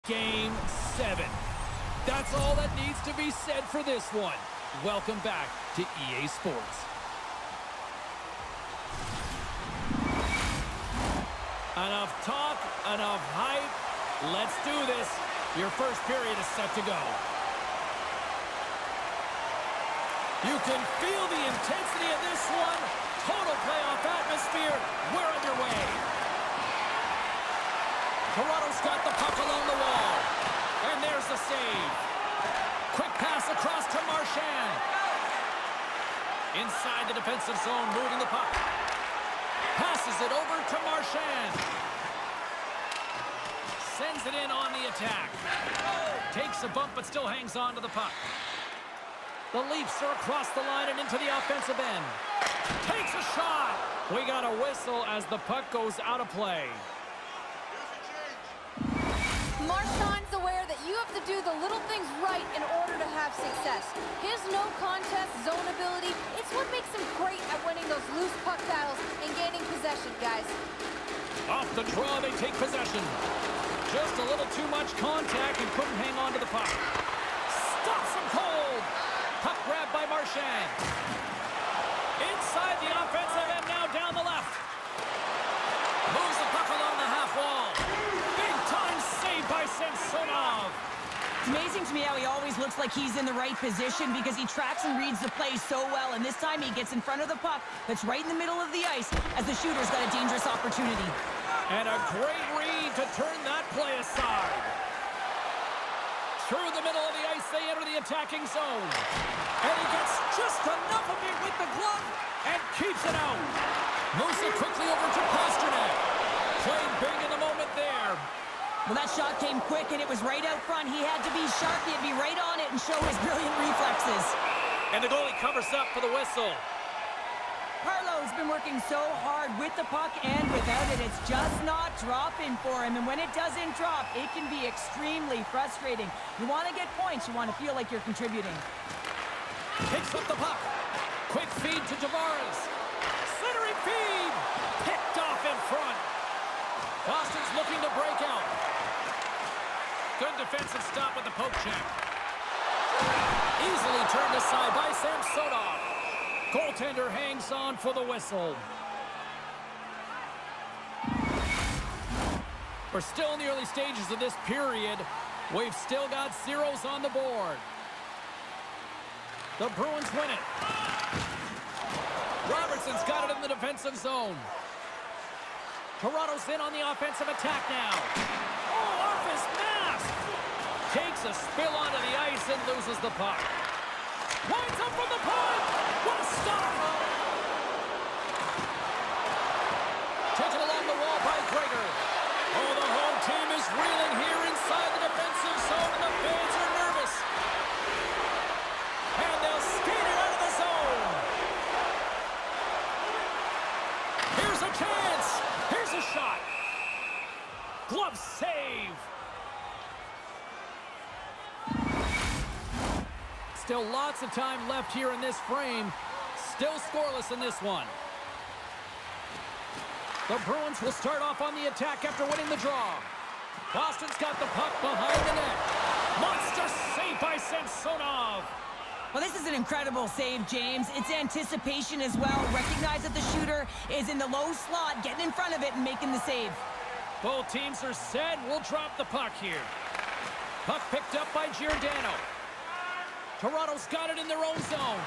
Game 7. That's all that needs to be said for this one. Welcome back to EA Sports. Enough talk, enough hype. Let's do this. Your first period is set to go. You can feel the intensity of this one. Total playoff atmosphere. We're underway. Toronto's got the puck along the wall. And there's the save. Quick pass across to Marchand. Inside the defensive zone, moving the puck. Passes it over to Marchand. Sends it in on the attack. Takes a bump but still hangs on to the puck. The Leafs are across the line and into the offensive end. Takes a shot. We got a whistle as the puck goes out of play. Marchand's aware that you have to do the little things right in order to have success. His no-contest zone ability, it's what makes him great at winning those loose puck battles and gaining possession, guys. Off the draw, they take possession. Just a little too much contact and couldn't hang on to the puck. Stops him cold. Puck grabbed by Marchand. Inside the offensive end, now down the left. Moves the puck along the half wall. Big time save by Samsonov. It's amazing to me how he always looks like he's in the right position because he tracks and reads the play so well. And this time he gets in front of the puck that's right in the middle of the ice as the shooter's got a dangerous opportunity. And a great read to turn that play aside. Through the middle of the ice, they enter the attacking zone. And he gets just enough of it with the glove and keeps it out. Moves it quickly over to Pastrnak. Playing big in the moment there. Well, that shot came quick, and it was right out front. He had to be sharp. He had to be right on it and show his brilliant reflexes. And the goalie covers up for the whistle. Carlo's been working so hard with the puck and without it. It's just not dropping for him. And when it doesn't drop, it can be extremely frustrating. You want to get points. You want to feel like you're contributing. Picks up the puck. Quick feed to Tavares. Centering feed. Picked off in front. Boston's looking to break out. Good defensive stop with the poke check. Easily turned aside by Samsonov. Goaltender hangs on for the whistle. We're still in the early stages of this period. We've still got zeros on the board. The Bruins win it. Robertson's got it in the defensive zone. Toronto's in on the offensive attack now. Oh, off his mask! Takes a spill onto the ice and loses the puck. Winds up from the point! What a stop! Taken along the wall by Gregor. Oh, the home team is reeling here inside the defensive zone, and the fans are nervous. And they'll skate it out of the zone. Here's a chance. Here's a shot. Glove save. Still lots of time left here in this frame. Still scoreless in this one. The Bruins will start off on the attack after winning the draw. Boston's got the puck behind the net. Monster save by Samsonov. Well, this is an incredible save, James. It's anticipation as well. Recognize that the shooter is in the low slot, getting in front of it and making the save. Both teams are set. We'll drop the puck here. Puck picked up by Giordano. Toronto's got it in their own zone.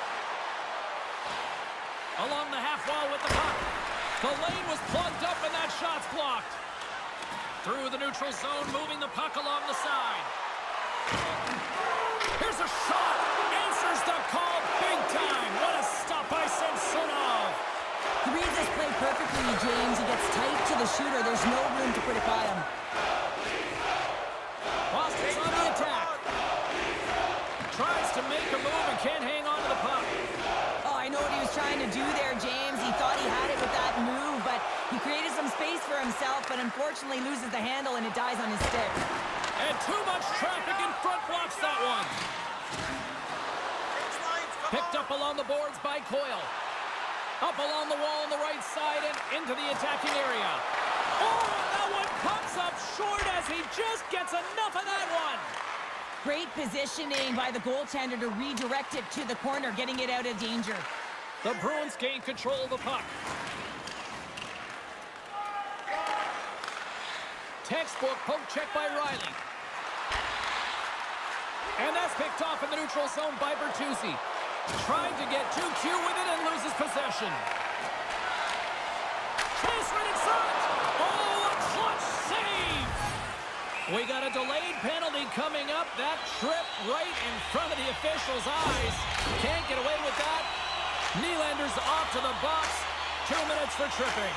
Along the half wall with the puck. The lane was plugged up and that shot's blocked. Through the neutral zone, moving the puck along the side. Here's a shot. Answers the call big time. What a stop by Samsonov. He reads this play perfectly, James. He gets tight to the shooter. There's no room to put it by him. Boston's on the attack. Tries to make a move and can't hang on to the puck. Oh, I know what he was trying to do there, James. He thought he had it with that move, but he created some space for himself, but unfortunately loses the handle and it dies on his stick. And too much traffic in front blocks that one. Picked up along the boards by Coyle. Up along the wall on the right side and into the attacking area. Oh, that one Comes up short as he just gets enough of that one. Great positioning by the goaltender to redirect it to the corner, getting it out of danger. The Bruins gain control of the puck. Textbook poke check by Riley. And that's picked off in the neutral zone by Bertuzzi. Trying to get too cute with it and loses possession. Chase right in front. Oh, a clutch save. We got a delayed penalty coming up. That trip right in front of the official's eyes. Can't get away with that. Nylander's off to the box. 2 minutes for tripping.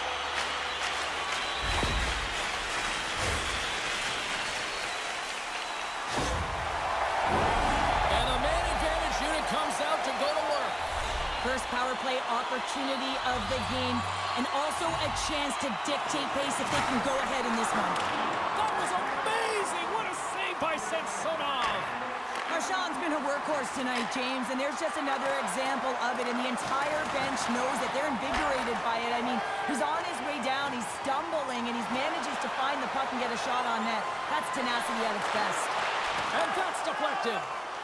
And the man advantage unit comes out to go to work. First power play opportunity of the game, and also a chance to dictate pace if they can go ahead in this one. That was amazing! What a save by Samsonov! Marchand's been a workhorse tonight, James, and there's just another example of it, and the entire bench knows that they're invigorated by it. I mean, he's on his way down, he's stumbling, and he manages to find the puck and get a shot on net. That's tenacity at its best. And that's deflected.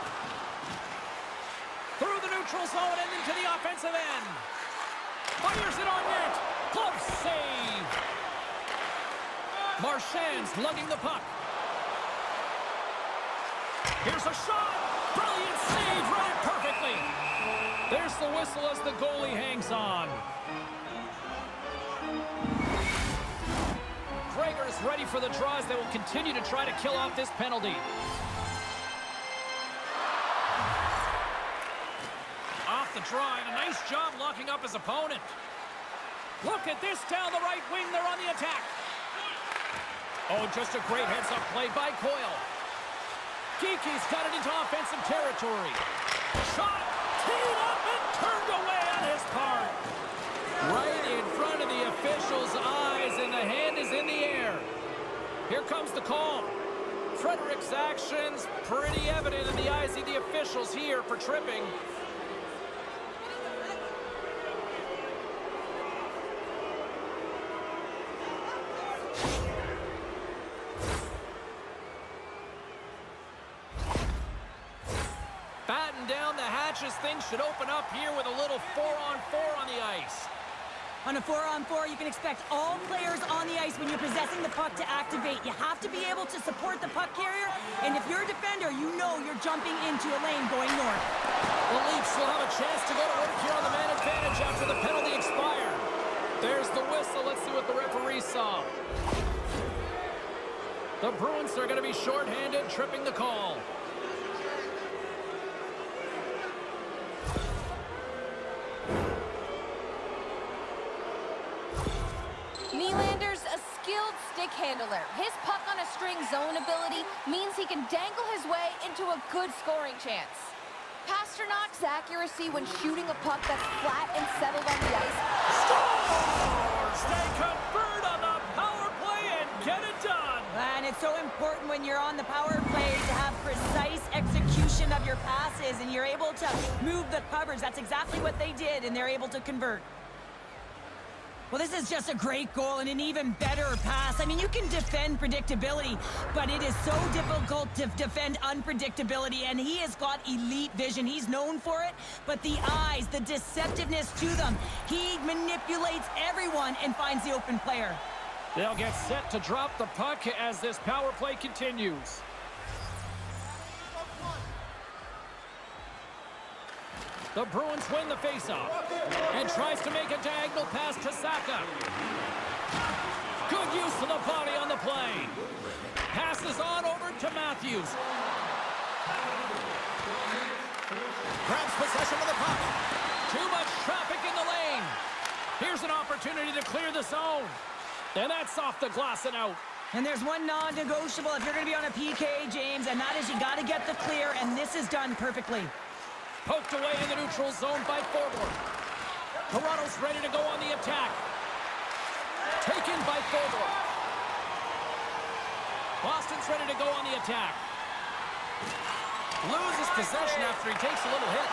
Through the neutral zone and into the offensive end. Fires it on net. Close save. Marchand's lugging the puck. Here's a shot. Brilliant save. Read it perfectly. There's the whistle as the goalie hangs on. Gregor's ready for the draws that will continue to try to kill off this penalty. Off the draw, and a nice job locking up his opponent. Look at this down the right wing. They're on the attack. Oh, just a great heads-up play by Coyle. Geeky's got it into offensive territory. Shot, teed up, and turned away on his part. Right in front of the official's eyes, and the hand is in the air. Here comes the call. Frederick's actions pretty evident in the eyes of the officials here for tripping. Batten down the hatches. Things should open up here with a little 4-on-4 on the ice. On a 4-on-4, you can expect all players on the ice when you're possessing the puck to activate. You have to be able to support the puck carrier, and if you're a defender, you know you're jumping into a lane going north. The Leafs will have a chance to go to work here on the man advantage after the penalty expired. There's the whistle. Let's see what the referee saw. The Bruins are going to be shorthanded, tripping the call. Nylander's a skilled stick handler. His puck on a string zone ability means he can dangle his way into a good scoring chance. Pasternak's accuracy when shooting a puck that's flat and settled on the ice. Scores! They convert on the power play and get it done. And it's so important when you're on the power play to have precise execution of your passes, and you're able to move the coverage. That's exactly what they did, and they're able to convert. Well, this is just a great goal and an even better pass. I mean, you can defend predictability, but it is so difficult to defend unpredictability, and he has got elite vision. He's known for it, but the eyes, the deceptiveness to them, he manipulates everyone and finds the open player. They'll get set to drop the puck as this power play continues. The Bruins win the faceoff and tries to make a diagonal pass to Saka. Good use of the body on the play. Passes on over to Matthews. Grabs possession of the puck. Too much traffic in the lane. Here's an opportunity to clear the zone. And that's off the glass and out. And there's one non-negotiable if you're going to be on a PK, James, and that is you got to get the clear, and this is done perfectly. Poked away in the neutral zone by Forward. Toronto's ready to go on the attack. Taken by Forward. Boston's ready to go on the attack. Loses possession after he takes a little hit.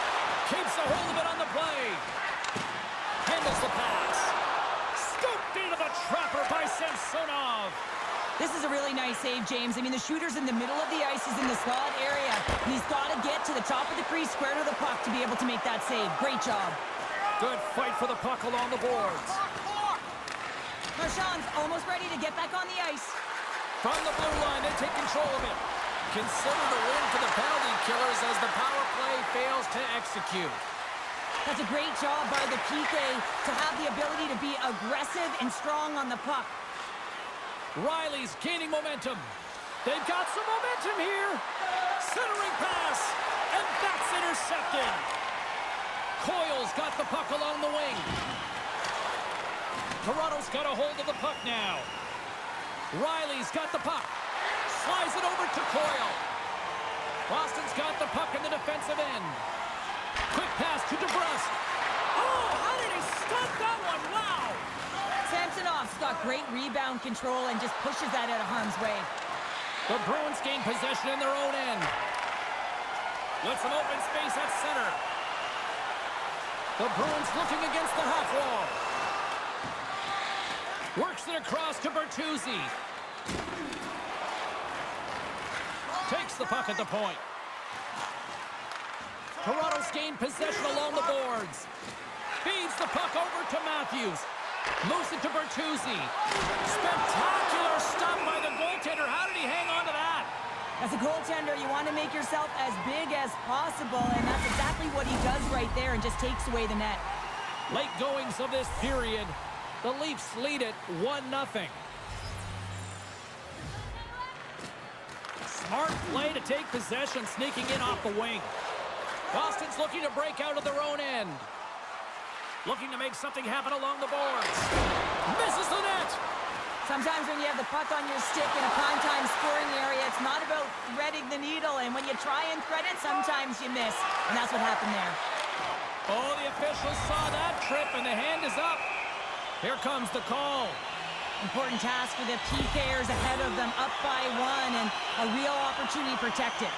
Keeps a hold of it on the play. Handles the pass. Scooped it into the trapper by Samsonov. This is a really nice save, James. I mean, the shooter's in the middle of the ice. He's in the slot area. And he's got to get to the top of the crease, square to the puck, to be able to make that save. Great job. Good fight for the puck along the boards. Marchand's almost ready to get back on the ice. From the blue line, they take control of it. Considered a win for the penalty killers as the power play fails to execute. That's a great job by the PK to have the ability to be aggressive and strong on the puck. Riley's gaining momentum. They've got some momentum here. Centering pass, and that's intercepted. Coyle's got the puck along the wing. Toronto's got a hold of the puck now. Riley's got the puck. Slides it over to Coyle. Boston's got the puck in the defensive end. Quick pass to DeBrusque. Oh, how did he stop that one? Wow! Samsonov's got great rebound control and just pushes that out of harm's way. The Bruins gain possession in their own end. With some open space at center. The Bruins looking against the half wall. Works it across to Bertuzzi. Takes the puck at the point. Toronto's gained possession along the boards. Feeds the puck over to Matthews. Moves it to Bertuzzi. Spectacular stop by the goaltender. How did he hang on to that? As a goaltender, you want to make yourself as big as possible, and that's exactly what he does right there and just takes away the net. Late goings of this period. The Leafs lead it 1-0. Smart play to take possession, sneaking in off the wing. Boston's looking to break out of their own end. Looking to make something happen along the boards. Misses the net. Sometimes when you have the puck on your stick in a prime-time scoring area, it's not about threading the needle, and when you try and thread it, sometimes you miss, and that's what happened there. Oh, the officials saw that trip, and the hand is up. Here comes the call. Important task for the PKers ahead of them, up by 1, and a real opportunity to protect it.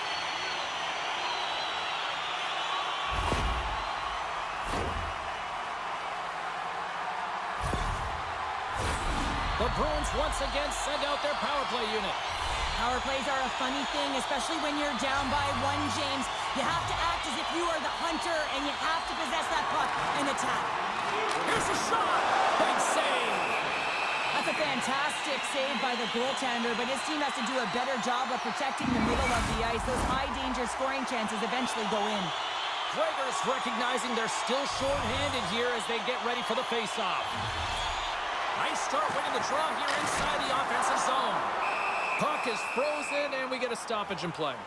The Bruins once again send out their power play unit. Power plays are a funny thing, especially when you're down by 1, James. You have to act as if you are the hunter, and you have to possess that puck and attack. Here's a shot. Big save. That's a fantastic save by the goaltender, but his team has to do a better job of protecting the middle of the ice. Those high-danger scoring chances eventually go in. Gregor's recognizing they're still short-handed here as they get ready for the face-off. Nice start winning the draw here inside the offensive zone. Puck is frozen, and we get a stoppage in play.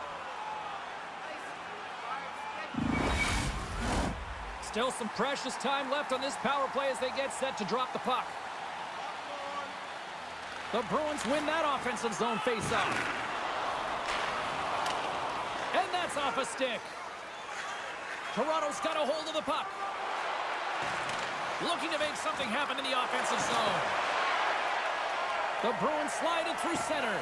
Still some precious time left on this power play as they get set to drop the puck. The Bruins win that offensive zone face-off. And that's off a stick. Toronto's got a hold of the puck. Looking to make something happen in the offensive zone. The Bruins slide it through center.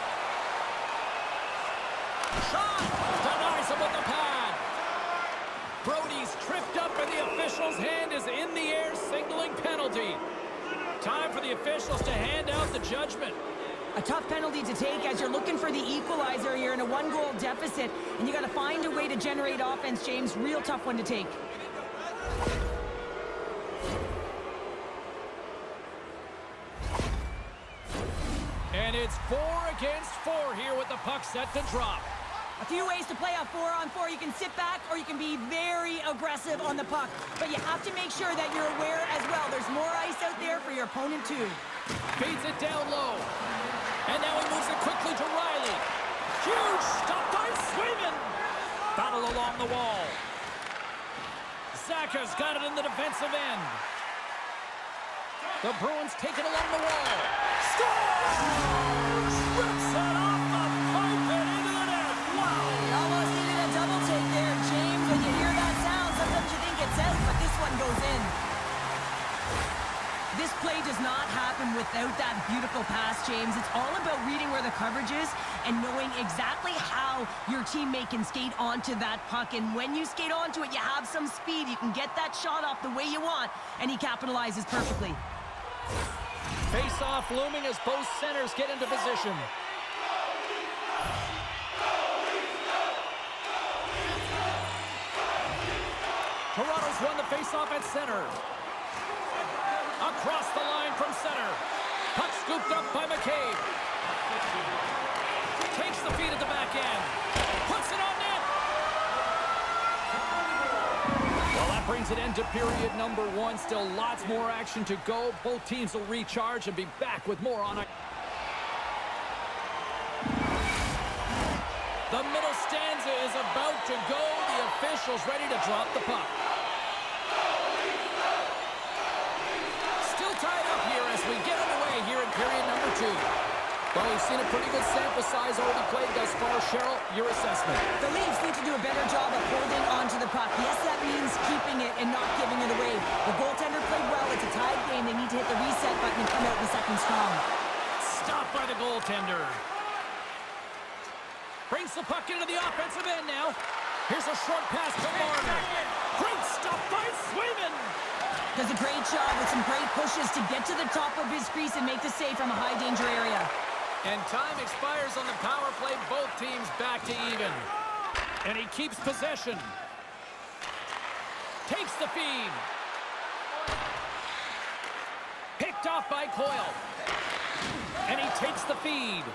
Shot! Denies him with the pad. Brody's tripped up and the official's hand is in the air, signaling penalty. Time for the officials to hand out the judgment. A tough penalty to take as you're looking for the equalizer. You're in a 1-goal deficit, and you got to find a way to generate offense, James. Real tough one to take. And it's 4 against 4 here with the puck set to drop. A few ways to play a 4-on-4. You can sit back or you can be very aggressive on the puck. But you have to make sure that you're aware as well. There's more ice out there for your opponent too. Feeds it down low. And now he moves it quickly to Riley. Huge stop by Swayman. Battle along the wall. Zaka's got it in the defensive end. The Bruins take it along the wall. Scores! Rips it off the pipe and into the net. Wow! You almost needed a double take there, James. When you hear that sound, sometimes you think it's out, but this one goes in. This play does not happen without that beautiful pass, James. It's all about reading where the coverage is and knowing exactly how your teammate can skate onto that puck. And when you skate onto it, you have some speed. You can get that shot off the way you want, and he capitalizes perfectly. Face-off looming as both centers get into position. Toronto's won the face-off at center. Across the line from center. Puck scooped up by McCabe. Takes the feed at the back end. Puts it on net. Well, that brings it into period number 1. Still lots more action to go. Both teams will recharge and be back with more on it. The middle stanza is about to go. The officials ready to drop the puck. Still tied up here as we get underway here in period number 2. Well, we've seen a pretty good sample size already played thus far. Cheryl, your assessment. The Leafs need to do a better job of holding onto the puck. Yes, that means keeping it and not giving it away. The goaltender played well. It's a tied game. They need to hit the reset button and come out in the second strong. Stopped by the goaltender. Brings the puck into the offensive end now. Here's a short pass to Marner. Great stop by Swayman. Does a great job with some great pushes to get to the top of his crease and make the save from a high danger area. And time expires on the power play. Both teams back to even. And he keeps possession. Takes the feed. Picked off by Coyle. And he takes the feed.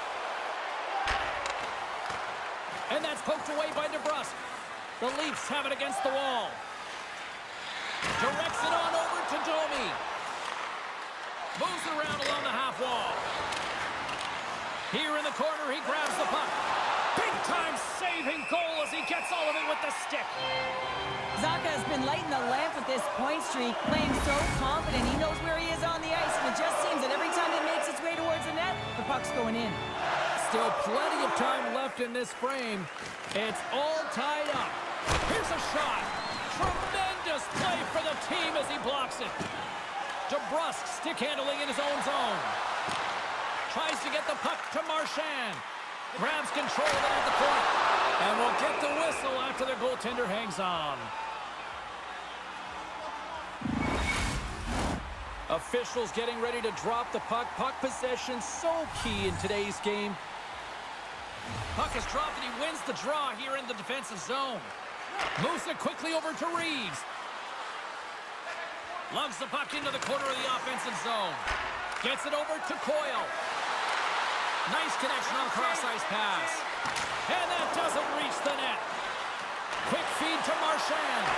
And that's poked away by DeBrusque. The Leafs have it against the wall. Directs it on over to Domi. Moves it around along the half wall. Here in the corner, he grabs the puck. Big-time saving goal as he gets all of it with the stick. Zacha has been lighting the lamp with this point streak, playing so confident. He knows where he is on the ice, and it just seems that every time it makes its way towards the net, the puck's going in. Still plenty of time left in this frame. It's all tied up. Here's a shot. Tremendous play for the team as he blocks it. DeBrusque stick handling in his own zone. Tries to get the puck to Marchand. Grabs control of it at the point. And we'll get the whistle after the goaltender hangs on. Officials getting ready to drop the puck. Puck possession so key in today's game. Puck is dropped and he wins the draw here in the defensive zone. Moves it quickly over to Reeves. Lugs the puck into the corner of the offensive zone. Gets it over to Coyle. Nice connection on cross-ice pass. And that doesn't reach the net. Quick feed to Marchand.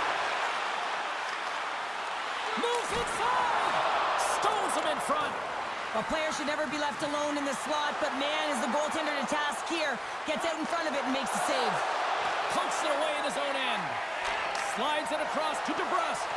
Moves inside. Stones him in front. A player should never be left alone in the slot, but man, is the goaltender to task here. Gets out in front of it and makes the save. Pokes it away in his own end. Slides it across to DeBrusque.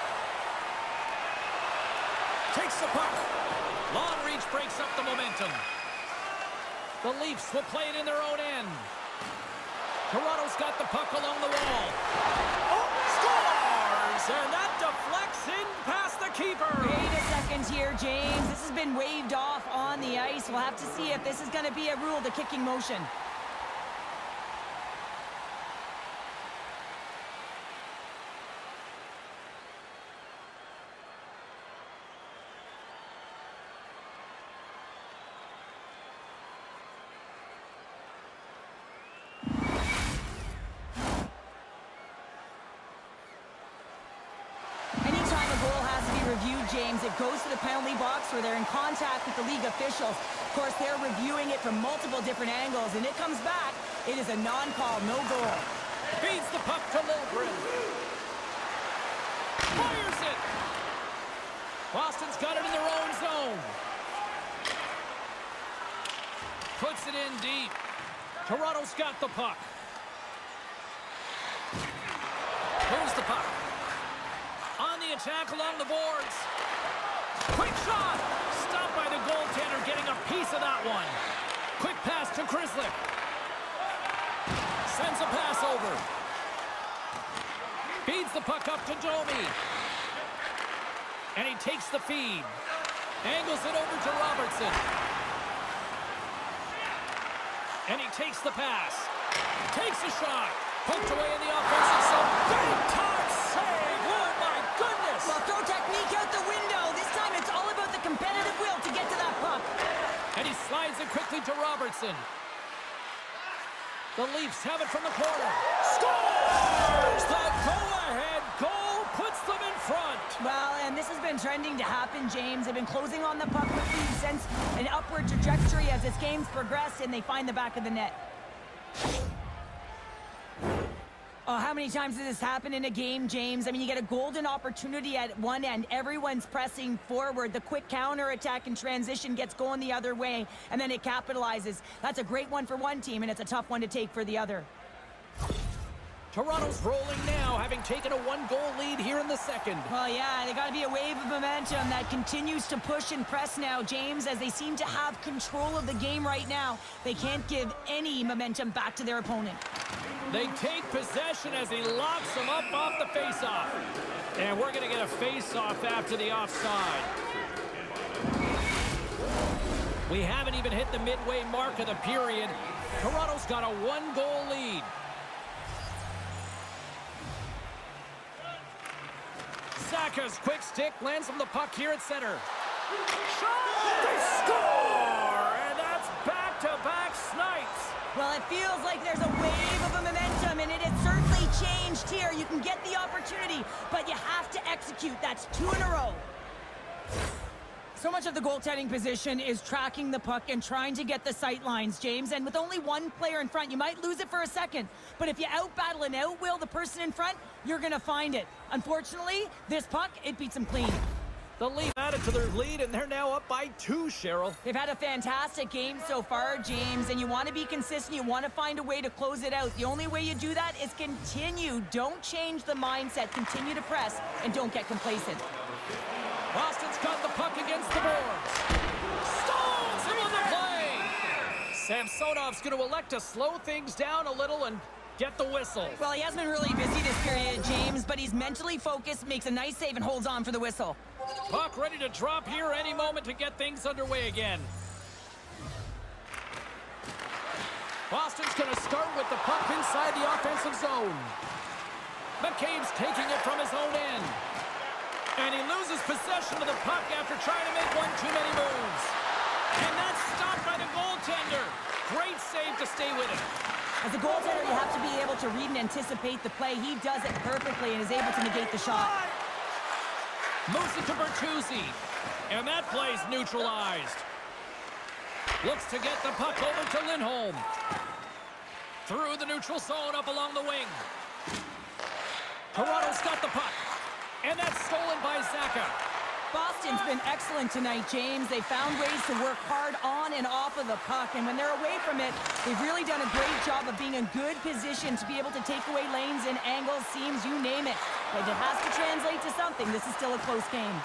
Takes the puck. Long reach breaks up the momentum. The Leafs will play it in their own end. Toronto's got the puck along the wall. Oh, scores! And that deflects in past the keeper. Wait a second here, James. This has been waved off on the ice. We'll have to see if this is going to be a rule, the kicking motion. James, it goes to the penalty box where they're in contact with the league officials. Of course, they're reviewing it from multiple different angles, and it comes back. It is a non-call, no goal. Feeds the puck to Lilgren. Fires it. Boston's got it in their own zone. Puts it in deep. Toronto's got the puck. Here's the puck. On the attack along the boards. Quick shot! Stopped by the goaltender, getting a piece of that one. Quick pass to Grizzly. Sends a pass over. Feeds the puck up to Domi. And he takes the feed. Angles it over to Robertson. And he takes the pass. Takes a shot. Poked away in the offensive zone. Big time save! Oh my goodness! Well, throw technique out the window. This time it's all about the competitive will. And he slides it quickly to Robertson. The Leafs have it from the corner. Scores! The go-ahead goal puts them in front. Well, and this has been trending to happen, James. They've been closing on the puck quickly since an upward trajectory as this game's progressed, and they find the back of the net. Oh, how many times does this happen in a game, James? I mean, you get a golden opportunity at one end. Everyone's pressing forward. The quick counter-attack and transition gets going the other way, and then it capitalizes. That's a great one for one team, and it's a tough one to take for the other. Toronto's rolling now, having taken a one-goal lead here in the second. Well, yeah, they got to be a wave of momentum that continues to push and press now, James, as they seem to have control of the game right now. They can't give any momentum back to their opponent. They take possession as he locks them up off the face-off. And we're going to get a face-off after the offside. We haven't even hit the midway mark of the period. Toronto's got a one-goal lead. Saka's quick stick lands from the puck here at center. Shot! They score! And that's back-to-back snipes. Well, it feels like there's a wave of a momentum, and it has certainly changed here. You can get the opportunity, but you have to execute. That's 2 in a row. So much of the goaltending position is tracking the puck and trying to get the sight lines, James. And with only one player in front, you might lose it for a second. But if you out-battle and out-will the person in front, you're going to find it. Unfortunately, this puck, it beats them clean. The Leafs added to their lead, and they're now up by 2, Cheryl. They've had a fantastic game so far, James, and you want to be consistent. You want to find a way to close it out. The only way you do that is continue. Don't change the mindset. Continue to press, and don't get complacent. Boston's got the puck against the boards. Stones him on the play. Samsonov's going to elect to slow things down a little and get the whistle. Well, he hasn't been really busy this period, James, but he's mentally focused, makes a nice save, and holds on for the whistle. Puck ready to drop here any moment to get things underway again. Boston's going to start with the puck inside the offensive zone. McCabe's taking it from his own end. And he loses possession of the puck after trying to make one too many moves. And that's stopped by the goaltender. Great save to stay with it. As a goaltender, you have to be able to read and anticipate the play. He does it perfectly and is able to negate the shot. Moves it to Bertuzzi. And that play's neutralized. Looks to get the puck over to Lindholm. Through the neutral zone up along the wing. Toronto's got the puck. And that's stolen by Saka. Boston's been excellent tonight, James. They found ways to work hard on and off of the puck, and when they're away from it, they've really done a great job of being in good position to be able to take away lanes and angles, seams, you name it. But it has to translate to something. This is still a close game.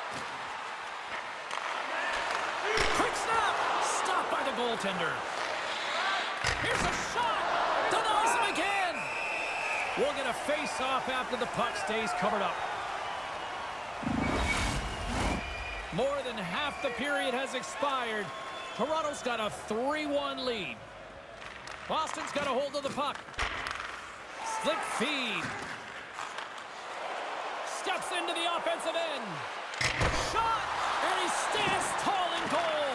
Quick snap! Stopped by the goaltender. Here's a shot! Denies him again! We'll get a face-off after the puck stays covered up. More than half the period has expired. Toronto's got a 3-1 lead. Boston's got a hold of the puck. Slick feed. Steps into the offensive end. Shot! And he stands tall in goal.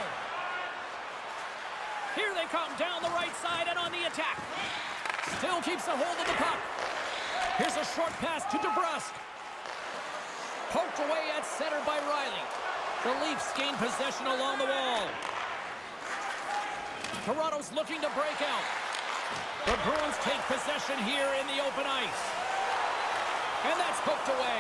Here they come down the right side and on the attack. Still keeps a hold of the puck. Here's a short pass to DeBrusque. Poked away at center by Riley. The Leafs gain possession along the wall. Toronto's looking to break out. The Bruins take possession here in the open ice. And that's poked away.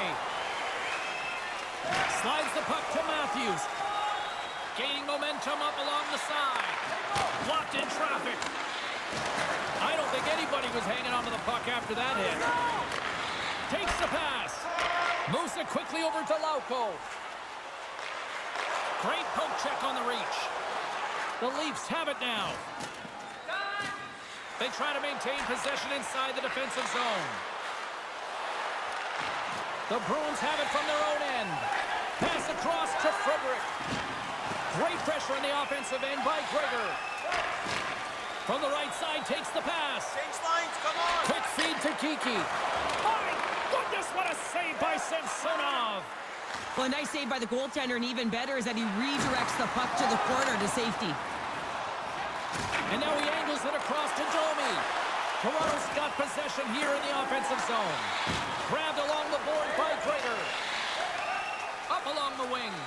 Slides the puck to Matthews. Gaining momentum up along the side. Blocked in traffic. I don't think anybody was hanging onto the puck after that hit. Takes the pass. Moves it quickly over to Lauko. Great poke check on the reach. The Leafs have it now. They try to maintain possession inside the defensive zone. The Bruins have it from their own end. Pass across to Frederick. Great pressure on the offensive end by Gregor. From the right side, takes the pass. Change lines, come on! Quick feed to Kiki. My goodness, what a save by Samsonov. Well, a nice save by the goaltender, and even better is that he redirects the puck to the corner to safety. And now he angles it across to Domi. Toronto's got possession here in the offensive zone. Grabbed along the board by Gregor. Up along the wing.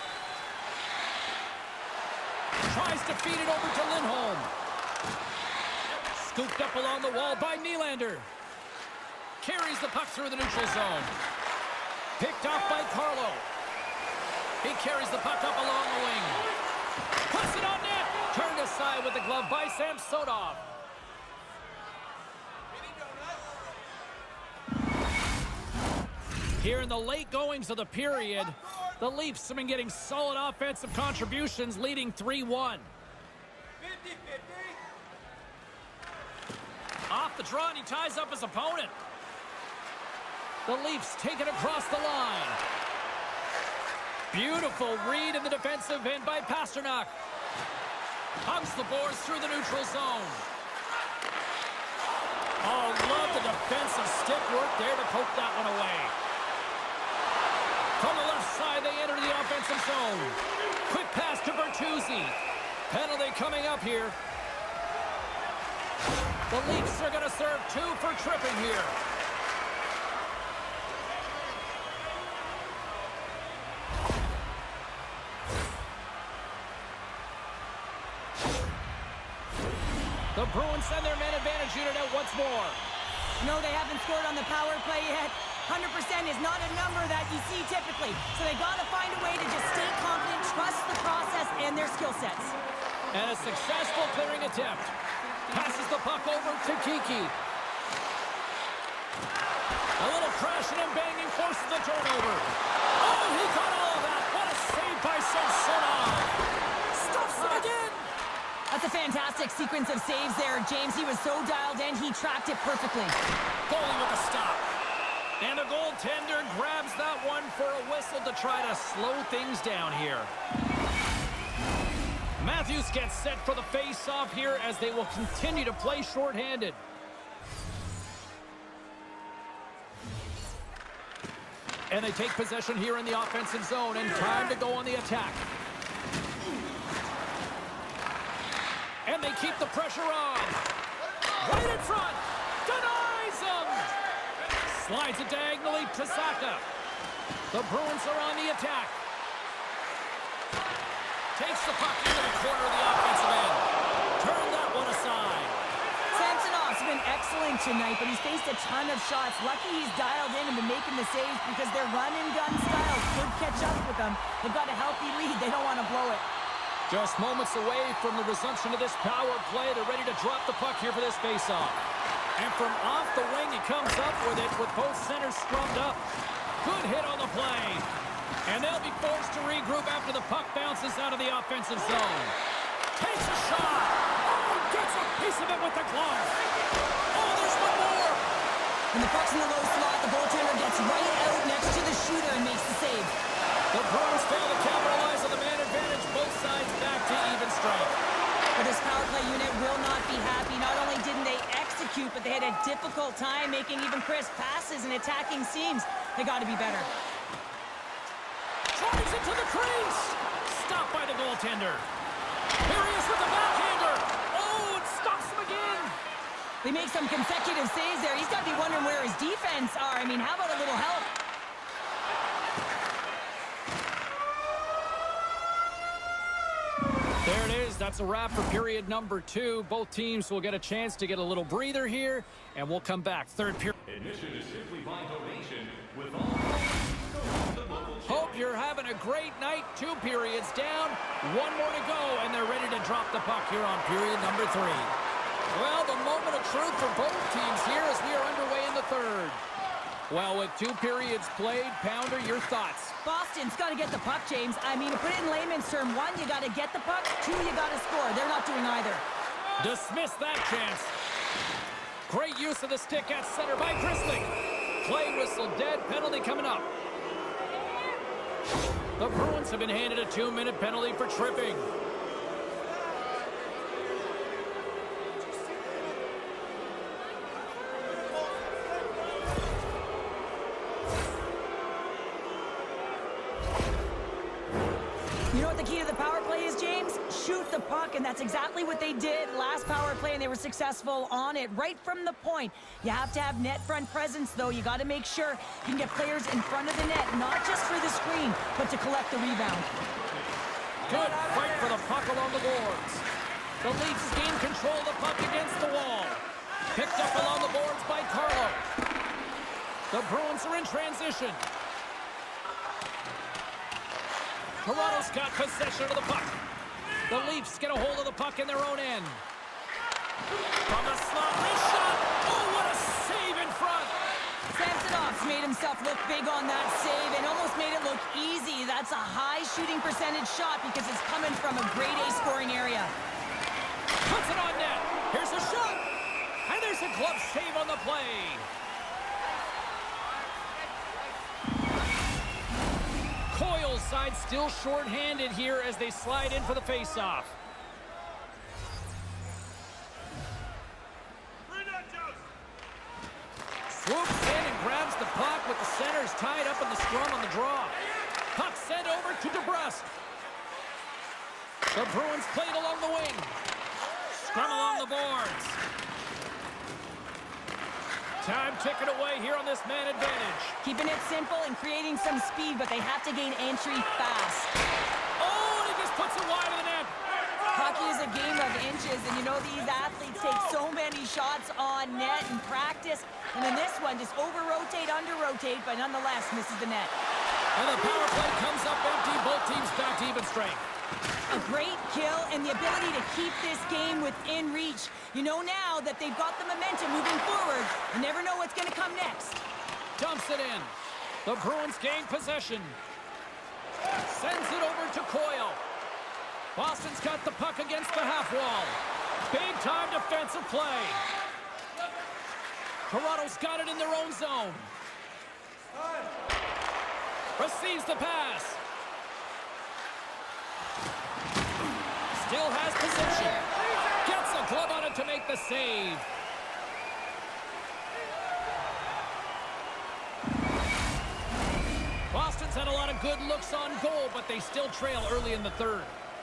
Tries to feed it over to Lindholm. Scooped up along the wall by Nylander. Carries the puck through the neutral zone. Picked off by Carlo. He carries the puck up along the wing. Puts it on net. Turned aside with the glove by Samsonov. Here in the late goings of the period, the Leafs have been getting solid offensive contributions, leading 3-1. Off the draw, and he ties up his opponent. The Leafs take it across the line. Beautiful read in the defensive end by Pasternak. Hugs the boards through the neutral zone. Oh, love the defensive stick work there to poke that one away. From the left side, they enter the offensive zone. Quick pass to Bertuzzi. Penalty coming up here. The Leafs are going to serve 2 for tripping here. The Bruins send their man advantage unit out once more. No, they haven't scored on the power play yet. 100% is not a number that you see typically. So they got to find a way to just stay confident, trust the process and their skill sets. And a successful clearing attempt. Passes the puck over to Kiki. A little crashing and banging forces the turnover. Oh, he got all of that. What a save by Samsonov. Stuffs him again. That's a fantastic sequence of saves there, James. He was so dialed in, he tracked it perfectly. Goalie with a stop. And the goaltender grabs that one for a whistle to try to slow things down here. Matthews gets set for the face-off here as they will continue to play shorthanded. And they take possession here in the offensive zone, and time to go on the attack. And they keep the pressure on. Right in front. Denies him. Slides it diagonally to Saka. The Bruins are on the attack. Takes the puck into the corner of the offensive end. Turn that one aside. Samsonov's been excellent tonight, but he's faced a ton of shots. Lucky he's dialed in and been making the saves because their run-and-gun style could catch up with them. They've got a healthy lead. They don't want to blow it. Just moments away from the resumption of this power play. They're ready to drop the puck here for this faceoff. And from off the wing, he comes up with it with both centers scrubbed up. Good hit on the play. And they'll be forced to regroup after the puck bounces out of the offensive zone. Takes a shot. Oh, gets a piece of it with the glove. Oh, there's one more. When the puck's in the low slot, the goaltender gets right out next to the shooter and makes the save. The Bruins fail to capitalize on the man advantage. Both sides back to even strength. But this power play unit will not be happy. Not only didn't they execute, but they had a difficult time making even crisp passes and attacking seams. They got to be better. Drives it to the crease. Stopped by the goaltender. Here he is with the backhander. Oh, it stops him again. They make some consecutive saves there. He's got to be wondering where his defense are. I mean, how about a little help? There it is. That's a wrap for period number 2. Both teams will get a chance to get a little breather here, and we'll come back. Third period. Admission is simply by donation with all. Hope you're having a great night. 2 periods down, 1 more to go, and they're ready to drop the puck here on period number 3. Well, the moment of truth for both teams here as we are underway in the third. Well, with 2 periods played, Pounder, your thoughts? Boston's got to get the puck, James. I mean, to put it in layman's term, 1, you got to get the puck. 2, you got to score. They're not doing either. Dismiss that chance. Great use of the stick at center by Grizzly. Play whistle dead. Penalty coming up. The Bruins have been handed a 2-minute penalty for tripping. You know what the key to the power play is, James? shoot the puck, and that's exactly what they did last power play, and they were successful on it right from the point. You have to have net front presence, though. You got to make sure you can get players in front of the net, not just for the screen, but to collect the rebound. Good fight for the puck along the boards. The Leafs gain control of the puck against the wall. Picked up along the boards by Carlo. The Bruins are in transition. Toronto's got possession of the puck. The Leafs get a hold of the puck in their own end. From the slot, wrist shot. Oh, what a save in front. Samsonov's made himself look big on that save and almost made it look easy. That's a high shooting percentage shot because it's coming from a grade A scoring area. Puts it on net. Here's a shot. And there's a glove save on the play. Coyle's side still short-handed here as they slide in for the face-off. Swoops in and grabs the puck with the centers tied up in the scrum on the draw. Puck sent over to DeBrusque. The Bruins played along the wing. Scrum along the boards. Time ticking away here on this man advantage. Keeping it simple and creating some speed, but they have to gain entry fast. Oh, and he just puts it wide of the net. Hockey is a game of inches, and you know these athletes take so many shots on net in practice. And in this one, just over-rotate, under-rotate, but nonetheless misses the net. And the power play comes up empty. Both teams back to even strength. A great kill and the ability to keep this game within reach. You know now that they've got the momentum moving forward. You never know what's going to come next. Dumps it in. The Bruins gain possession. Sends it over to Coyle. Boston's got the puck against the half wall. Big-time defensive play. Toronto's got it in their own zone. Receives the pass. Still has possession. Gets a glove on it to make the save. Boston's had a lot of good looks on goal, but they still trail early in the third.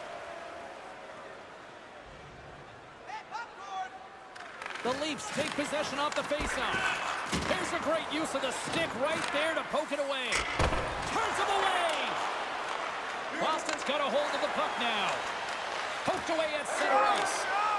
The Leafs take possession off the faceoff. Here's a great use of the stick right there to poke it away. Turns him away. Boston's got a hold of the puck now. Poked away at center ice.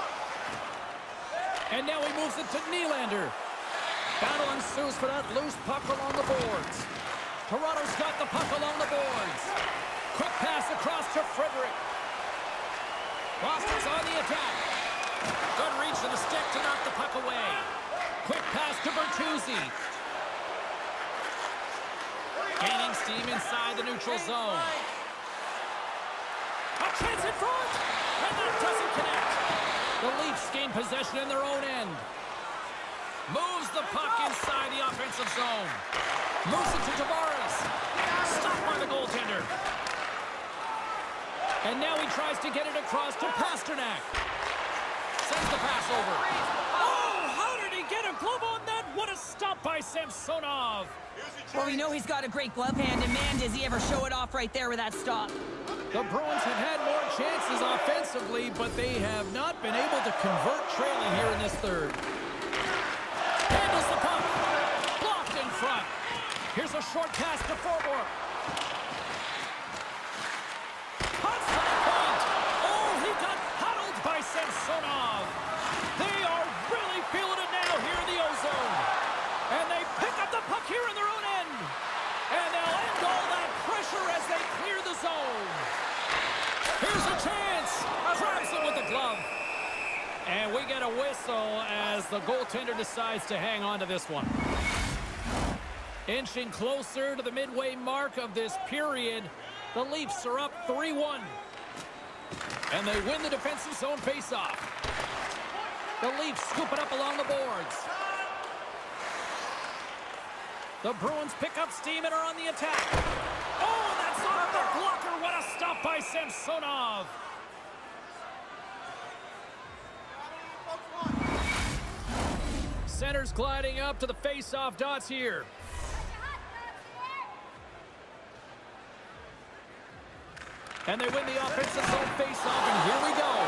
And now he moves it to Nylander. Battle ensues for that loose puck along the boards. Toronto's got the puck along the boards. Quick pass across to Frederick. Boston's on the attack. Good reach to the stick to knock the puck away. Quick pass to Bertuzzi. Gaining steam inside the neutral zone. A chance in front! And that doesn't connect. The Leafs gain possession in their own end. Moves the puck inside the offensive zone. Moves it to Tavares. Stopped by the goaltender. And now he tries to get it across to Pasternak. Sends the pass over. Oh, how did he get a glove on that? What a stop by Samsonov. Well, we know he's got a great glove hand, and man, does he ever show it off right there with that stop. The Bruins have had more chances offensively, but they have not been able to convert trailing here in this third. Handles the puck. Blocked in front. Here's a short pass to Forbort. Puts to the point. Oh, he got paddled by Samsonov. They are really feeling it now here in the ozone. And they pick up the puck here in their own end. And they'll end all that pressure as they clear the zone. Here's a chance. Grabs it with the glove. And we get a whistle as the goaltender decides to hang on to this one. Inching closer to the midway mark of this period, the Leafs are up 3-1. And they win the defensive zone faceoff. The Leafs scoop it up along the boards. The Bruins pick up steam and are on the attack. Oh, that's off the blocker. What a stop by Samsonov. Center's gliding up to the face-off dots here. And they win the offensive zone face-off, and here we go.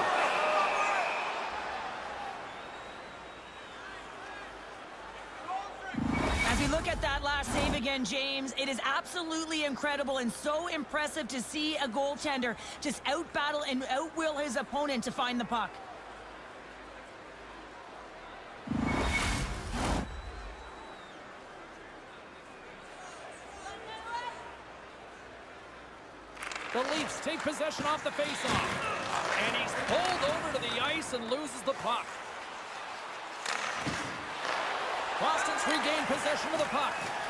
As we look at that last save again, James, it is absolutely incredible and so impressive to see a goaltender just out-battle and out-will his opponent to find the puck. The Leafs take possession off the faceoff. And he's pulled over to the ice and loses the puck. Boston's regained possession of the puck.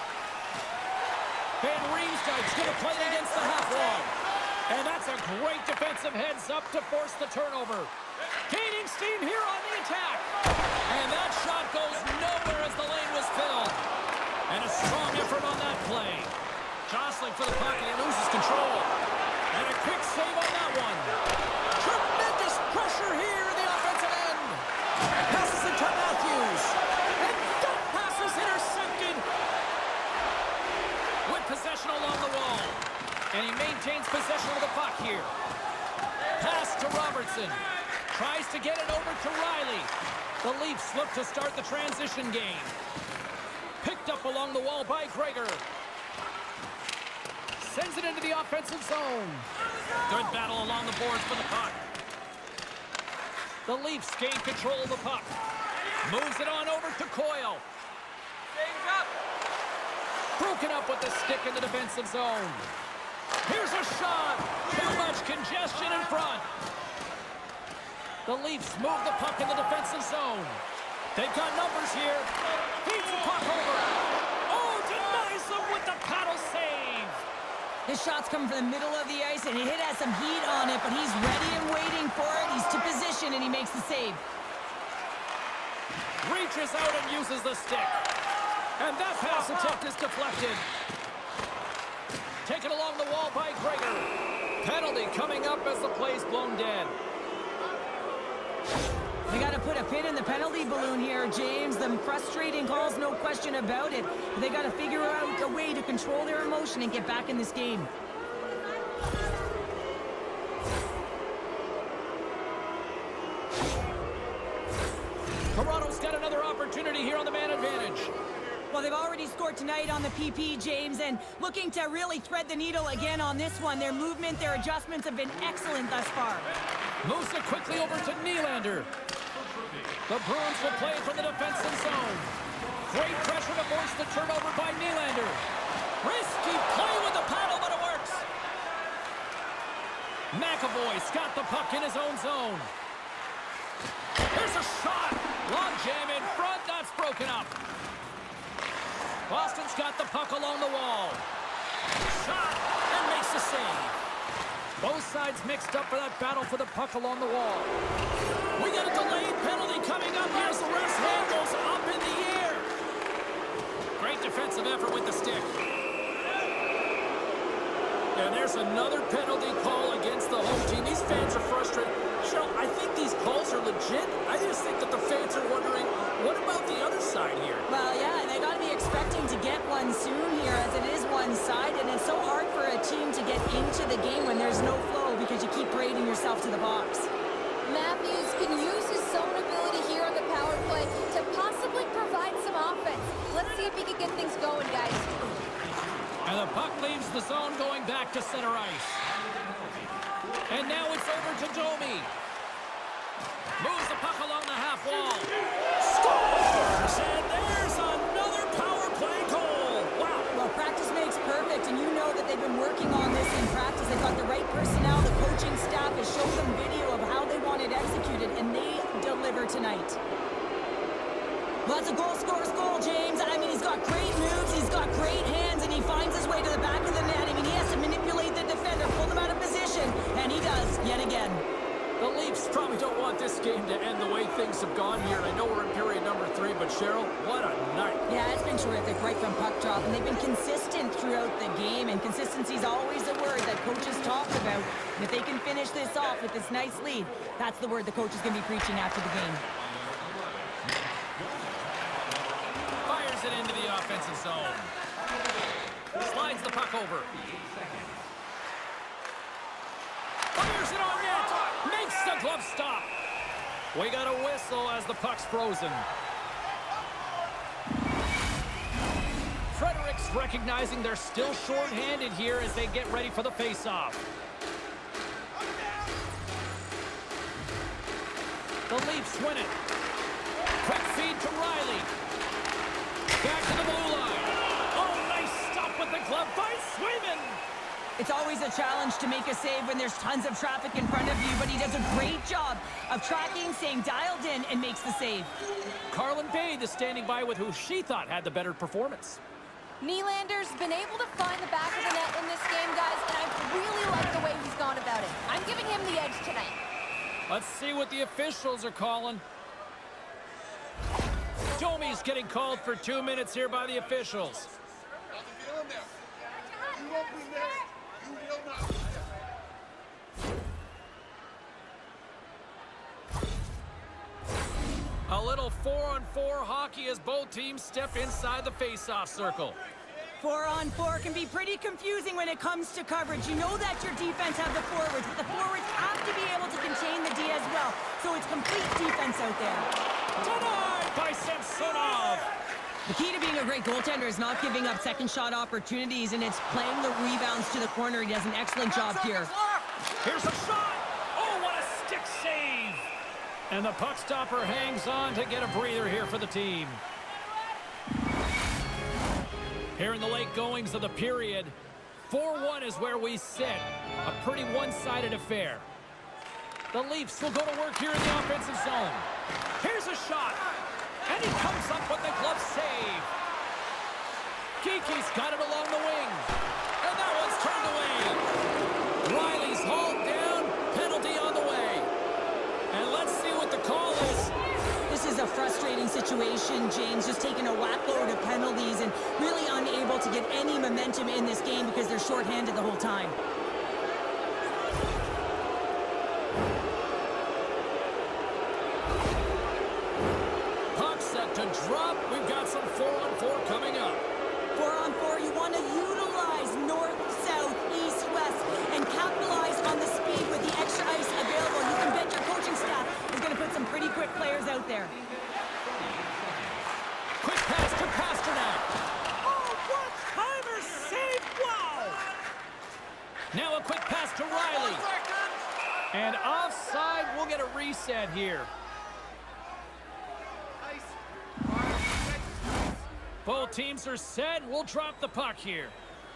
Van Riemsdyk's going to play it against the half wall. And that's a great defensive heads-up to force the turnover. Gaining steam here on the attack. And that shot goes nowhere as the lane was filled. And a strong effort on that play. Jostling for the puck, and he loses control. And a quick save on that one. Tremendous pressure here in the offensive end. Passes it to Matthews. And that pass is intercepted. With possession along the wall. And he maintains possession of the puck here. Pass to Robertson. Tries to get it over to Riley. The Leafs look to start the transition game. Picked up along the wall by Gregor. Sends it into the offensive zone. Good battle along the boards for the puck. The Leafs gain control of the puck. Moves it on over to Coyle. Broken up with the stick in the defensive zone. Here's a shot. Too much congestion in front. The Leafs move the puck in the defensive zone. They've got numbers here. Feeds the puck over. Oh, denies them with the paddle save. His shot's coming from the middle of the ice, and he has some heat on it, but he's ready and waiting for it. He's to position, and he makes the save. Reaches out and uses the stick. And that pass attempt is deflected. Taken along the wall by Gregor. Penalty coming up as the play's blown dead. They got to put a pin in the penalty balloon here, James. The frustrating calls, no question about it. But they got to figure out a way to control their emotion and get back in this game. Toronto's got another opportunity here on the man advantage. Well, they've already scored tonight on the PP, James, and looking to really thread the needle again on this one. Their movement, their adjustments have been excellent thus far. Moves it quickly over to Nylander. The Bruins will play from the defensive zone. Great pressure to force the turnover by Nylander. Risky play with the paddle, but it works. McAvoy's got the puck in his own zone. There's a shot. Long jam in front. That's broken up. Boston's got the puck along the wall. Shot and makes the save. Both sides mixed up for that battle for the puck along the wall. We got a delayed penalty coming up here as the ref's hand goes up in the air. Great defensive effort with the stick. And there's another penalty call against the home team. These fans are frustrated. Cheryl, I think these calls are legit. I just think that the fans are wondering, what about the other side here? Well, yeah, they got to be expecting to get one soon here as it is one-sided, and it's so hard for a team to get into the game when there's no flow because you keep parading yourself to the box. Matthews can use his zone ability here on the power play to possibly provide some offense. Let's see if he can get things going, guys. And the puck leaves the zone going back to center ice. And now it's over to Domi. Moves the puck along the half wall. Scores! And there's another power play goal. Wow. Well, practice makes perfect, and you know that they've been working on this in practice. They've got the right personnel. The coaching staff has shown them video of how they want it executed, and they deliver tonight. Well, that's a goal scorer's goal, James. I mean, he's got great moves, he's got great hands, and he finds his way to the back of the net. I mean, he has to manipulate the defender, pull them out of position, and he does, yet again. The Leafs probably don't want this game to end the way things have gone here. I know we're in period number 3, but Cheryl, what a night. Yeah, it's been terrific right from puck drop, and they've been consistent throughout the game, and consistency is always a word that coaches talk about. And if they can finish this off with this nice lead, that's the word the coach is going to be preaching after the game. Fires it into the offensive zone. Slides the puck over. the glove stop. We got a whistle as the puck's frozen. Fredericks recognizing they're still short-handed here as they get ready for the face-off. The Leafs win it. Quick feed to Riley. Back to the blue line. Oh, nice stop with the glove by Swayman. It's always a challenge to make a save when there's tons of traffic in front of you, but he does a great job of tracking, staying dialed in, and makes the save. Carlin Bade is standing by with who she thought had the better performance. Nylander's been able to find the back of the net in this game, guys, and I really like the way he's gone about it. I'm giving him the edge tonight. Let's see what the officials are calling. Domi's getting called for 2 minutes here by the officials. A little 4-on-4 hockey as both teams step inside the face-off circle. 4-on-4 can be pretty confusing when it comes to coverage. You know that your defense have the forwards, but the forwards have to be able to contain the D as well. So it's complete defense out there. Denied by Samsonov. The key to being a great goaltender is not giving up second shot opportunities, and it's playing the rebounds to the corner. He does an excellent job here. Here's a shot. Oh, what a stick save. And the puck stopper hangs on to get a breather here for the team. Here in the late goings of the period, 4-1 is where we sit. A pretty one-sided affair. The Leafs will go to work here in the offensive zone. Here's a shot. And he comes up with the glove save. Kiki's got it along the wing. And that one's turned away. Riley's hauled down. Penalty on the way. And let's see what the call is. This is a frustrating situation, James, just taking a whack load of penalties and really unable to get any momentum in this game because they're shorthanded the whole time. Puck set to drop. We've got some 4-on-4 coming up. 4-on-4, you want to utilize north, south, east, west, and capitalize on the speed with the extra ice available. You can bet your coaching staff is going to put some pretty quick players out there. Quick pass to Pasternak. Oh, what timer save! Wow! Now a quick pass to Riley. And offside, we'll get a reset here. Both teams are set. We'll drop the puck here.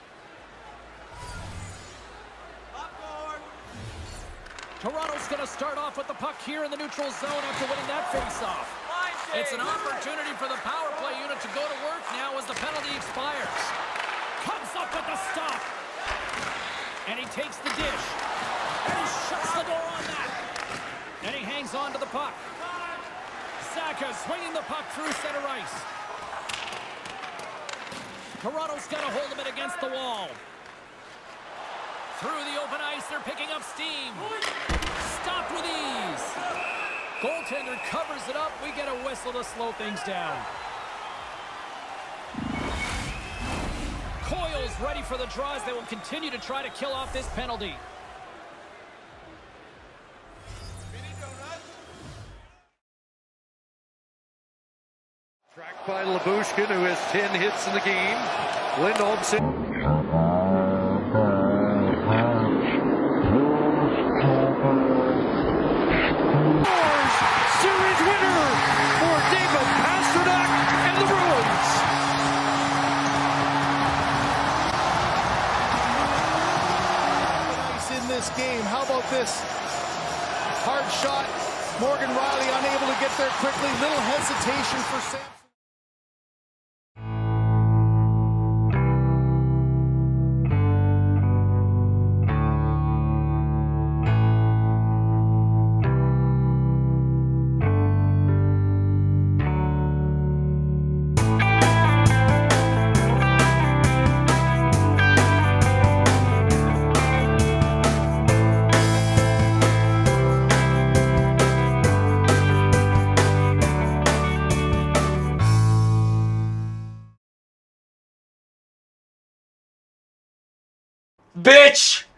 Toronto's going to start off with the puck here in the neutral zone after winning that faceoff. It's an opportunity for the power play unit to go to work now as the penalty expires. Comes up with the stop. And he takes the dish. And he shuts the door on that. And he hangs on to the puck. Saka swinging the puck through center ice. Toronto's got a hold of it against the wall. Through the open ice, they're picking up steam. Stopped with ease. Goaltender covers it up. We get a whistle to slow things down. Coyle's ready for the draws. They will continue to try to kill off this penalty. Tracked by Labushkin, who has 10 hits in the game. Lindholm series winner for David Pasternak and the Bruins. Nice in this game. How about this? Hard shot. Morgan Riley unable to get there quickly. Little hesitation for Sam. Bitch!